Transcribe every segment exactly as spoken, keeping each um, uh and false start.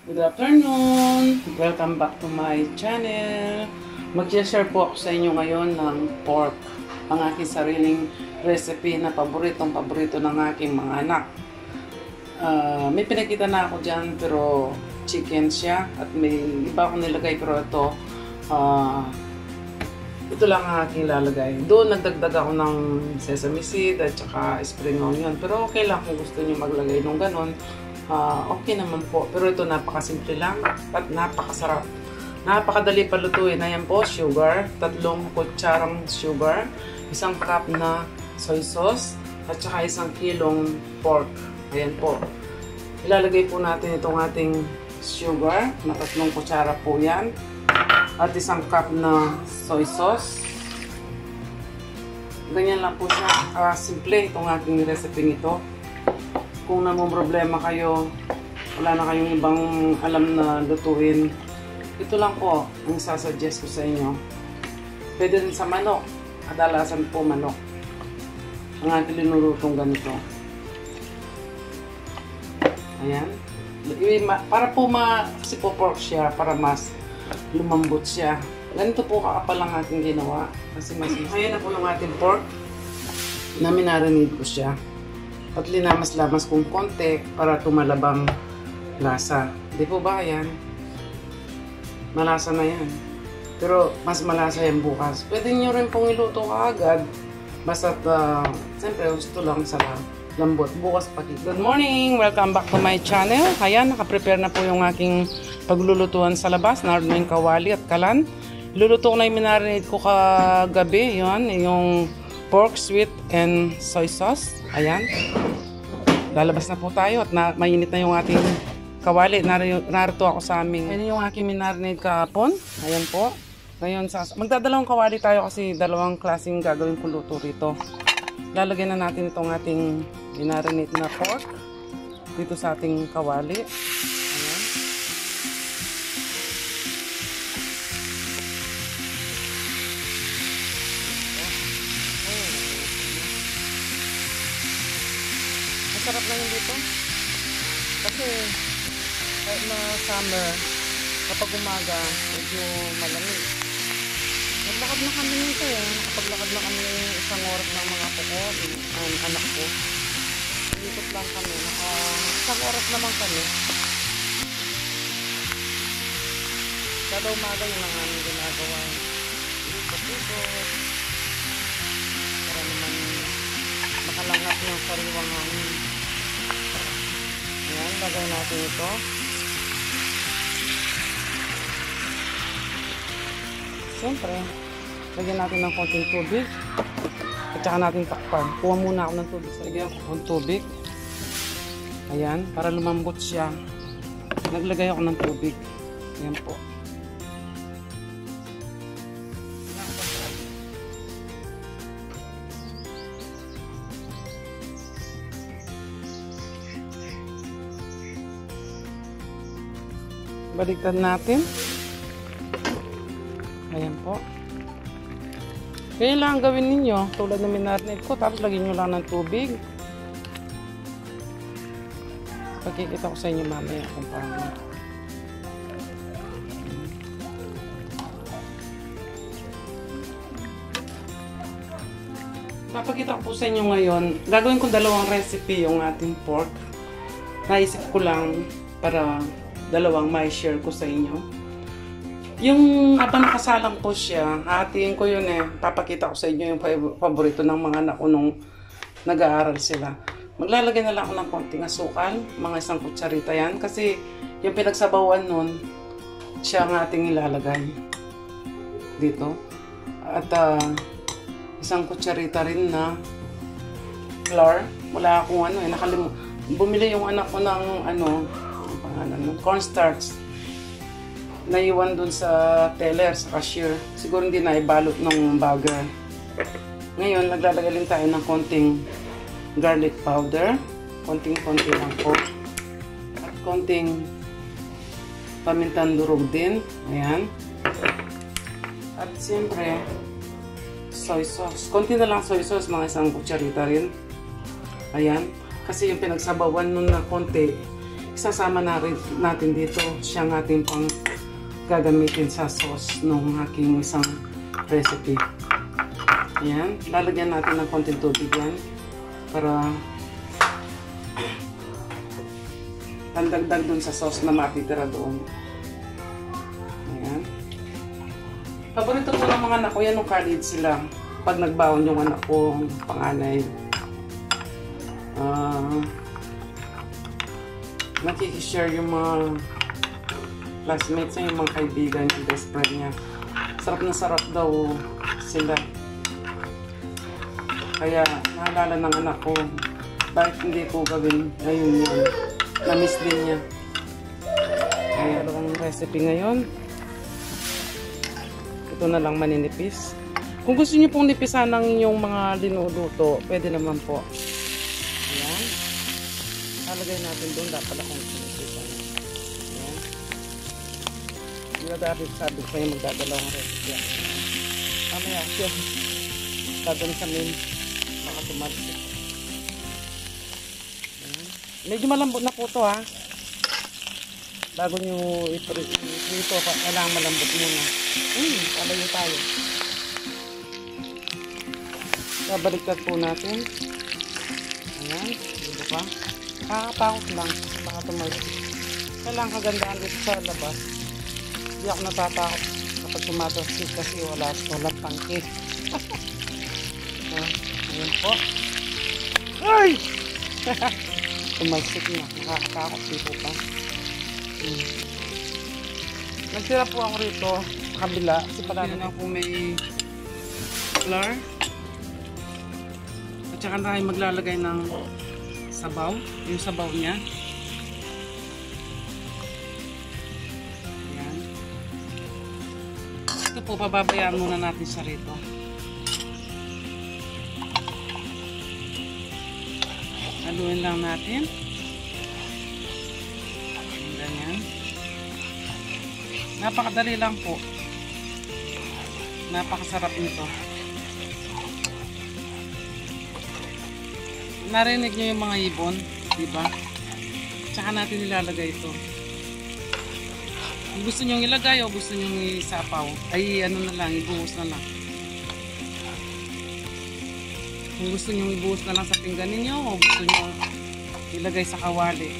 Good afternoon! Welcome back to my channel. Mag-share po ako sa inyo ngayon ng pork. Ang aking sariling recipe na paboritong-paborito ng aking mga anak. Uh, may pinakita na ako dyan pero chicken siya. At may iba akong nilagay pero ito uh, ito lang ang aking lalagay. Doon nagdagdag ako ng sesame seed at saka spring onion. Pero okay lang kung gusto niyo maglagay ng ganon. Uh, okay naman po. Pero ito napakasimple lang at napakasarap. Napakadali palutuin. Ayan po, sugar. Tatlong kutsarang sugar. Isang cup na soy sauce. At saka isang kilong pork. Ayan po. Ilalagay po natin itong ating sugar. Na tatlong kutsara po yan. At isang cup na soy sauce. Ganyan lang po siya. Uh, simple itong aking recipe ito. Kung namang problema kayo, wala na kayong ibang alam na lutuin, ito lang po ang sasuggest ko sa inyo. Pwede rin sa manok. Kadalasan po manok ang ating linulutong ganito. Ayan. Para po ma, kasi po pork siya, para mas lumambot siya. Ganito po kakapal ang ating ginawa. Kasi mas, ayan na po yung ating pork na minarinate ko siya. At linamas-lamas kong konti para tumalabang lasa. Di po ba yan? Malasa na yan. Pero mas malasa yan bukas. Pwede nyo rin pong iluto kaagad. Basta uh, siyempre gusto lang sa lambot. Bukas pati. Good morning! Welcome back to my channel. Ayan, nakaprepare na po yung aking paglulutuan sa labas. Naroon na yung kawali at kalan. Luluto ko na yung minarinate ko kagabi. Yun, yung pork, sweet, and soy sauce. Ayan. Lalabas na po tayo at na, mainit na yung ating kawali. Narito ako sa aming. Ayan yung aking minarinate kahapon. Ayan po. Ngayon, sa, magdadalawang kawali tayo kasi dalawang klaseng gagawin ko luto rito. Lalagyan na natin itong ating minarinate na pork dito sa ating kawali. Ayan. Masarap na yun dito. Kasi kahit na summer, kapag umaga, medyo malamig. Naglakad na kami nito eh. Nakapaglakad na kami isang oras ng mga puko, ang anak ko. Ikot lang kami. Naka, isang oras naman kami. Kada umaga yun ang aming ginagawa. Ikot-ikot. Para naman makalangat ng sariwang hangin. Ayan, lagay natin ito. Siyempre, lagyan natin ng konting tubig. At saka natin takpan. Kuha muna ako ng tubig. Lagyan ko ng tubig. Ayan, para lumambot siya. Naglagay ako ng tubig. Ayan po. Baliktad natin. Ayan po. Kaya lang gawin ninyo, tulad ng minarinate ko, tapos lagyan nyo lang ng tubig. Pagkikita ko sa inyo mamaya kung paano. Papakita ko po sa inyo ngayon, gagawin ko dalawang recipe yung ating pork. Naisip ko lang para dalawang may share ko sa inyo. Yung habang nakasalang po siya, hatiin ko yun eh. Papakita ko sa inyo yung paborito ng mga anak ko nung nag-aaral sila. Maglalagay na lang ako ng konting asukal, mga isang kutsarita yan. Kasi yung pinagsabawan nun, siya ang ating ilalagay dito. At uh, isang kutsarita rin na flour. Wala akong ano eh, nakalim bumili yung anak ko ng ano, pangalan, cornstarch. Naiwan dun sa teller, sa cashier. Siguro hindi na ibalot ng bagger. Ngayon, naglalagay din tayo ng konting garlic powder. Konting-konti lang po. At konting pamintang durog din. Ayan. At siyempre, soy sauce. Konti na lang soy sauce, mga isang kutsarita rin. Ayan. Kasi yung pinagsabawan nun na konti, isasama na rin natin dito siyang ating pang gagamitin sa sauce ng aking isang recipe. Ayan, lalagyan natin ng konting tubig yan para pandagdag dun sa sauce na matitira doon. Ayan. Paborito po ng mga anak ko yan, nung college sila. Pag nagbaon yung anak ko, panganay. Uh, nakikishare yung mga classmates niya, yung mga kaibigan, yung best friend niya. Sarap na sarap daw sila. Kaya naalala ng anak ko, bakit hindi ko gawin ngayon yun? Na-miss din niya. Kaya dalawang recipe ngayon. Ito na lang maninipis. Kung gusto niyo pong nipisan ng inyong mga linuluto, pwede naman po. Ayan. Nalagay natin doon. Dapat akong sinipisan. Ayan. Hindi na dati sabi ko yung magdadalawang recipe. Mamaya siya. Dadali sa main. Mga tumalsik. Medyo malambot na po ito, ha. Bago nyo ito, ito kailangan malambot muna. Hmm, palayo tayo. Babaliktad po natin. Ayan, dito pa. Nakakatakot lang. Baka tumalsik. Kailangan kagandahan dito sa labas. Hindi ako natatakot kapag tumatalsik kasi wala walang tangke. Ayan po. Ay! Tumalsik na. Nakakatakot dito pa. Hmm. Nagtira po ako rito sa kabila. Kasi pala na po may flour. At saka na tayo maglalagay ng sabaw. Yung sabaw niya. Ayan. Ito po, pababayaan muna natin siya rito. Haluin lang natin. Ganyan. Napakadali lang po. Napakasarap nito. Narinig nyo yung mga ibon, diba? Tsaka natin nilalagay ito. Kung gusto nyo ilagay o gusto nyo isapaw, ay ano na lang, ibuhos na lang. Kung gusto nyo ibuhos na lang sa pinggan ninyo o gusto nyo ilagay sa kawali.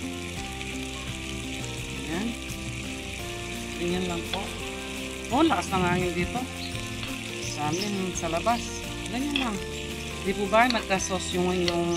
Ayan. Ganyan lang po. Oh, lakas ng hangin dito. Sa amin, sa labas. Ganyan lang. Di po ba nagka-sauce yung yung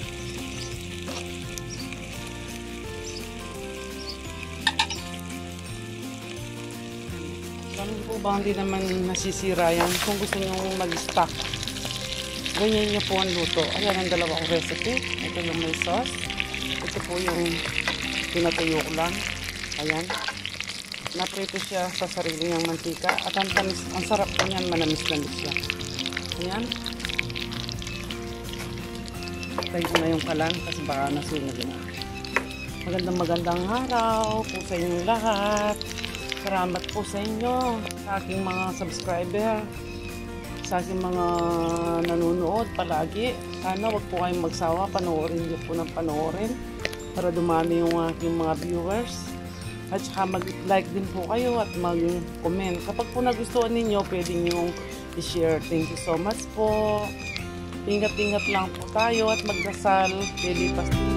Ganun po ba hindi naman nasisira yan kung gusto nyo mag-stock. Ganyan nyo po ang luto. Ayan ang dalawang recipe. Ito yung may sauce. Ito po yung pinatuyo ko lang. Ayan. Naprito siya sa sarili niyang mantika. At ang, tamis, ang sarap po niyan, manamis-namis siya. Ayan. Patay ko na yung kalan kasi baka nasunog na. Magandang magandang araw po sa inyong lahat. Salamat po sa inyo. Sa aking mga subscriber. Sa aking mga nanonood palagi. Sana wag po kayong magsawa. Panoorin niyo po ng panoorin para dumami yung aking mga viewers. At saka mag-like din po kayo at mag-comment. Kapag po nagustuhan ninyo, pwede nyo i-share. Thank you so much po. Ingat-ingat lang po tayo at magdasal. Lilipas